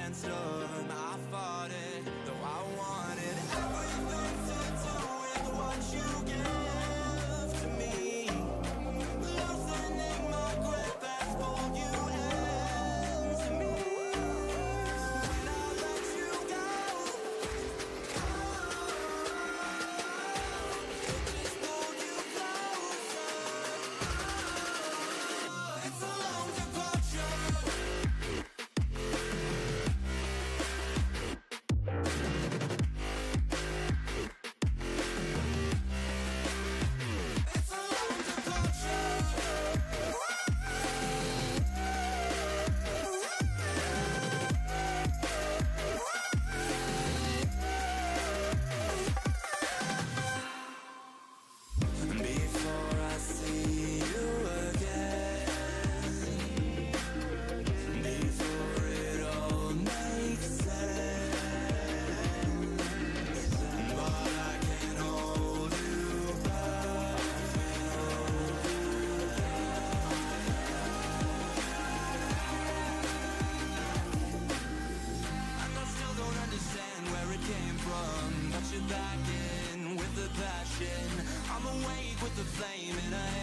against them. I fought it, though I wanted everything to do with what you give to me. Loosening my grip has pulled you into me. When I let you go, it just pulled you closer. It's a long departure. Before I see you again, before it all makes sense, but I can't hold you back. And I still don't understand where it came from, but you're back in with the passion. I'm awake with the flame in a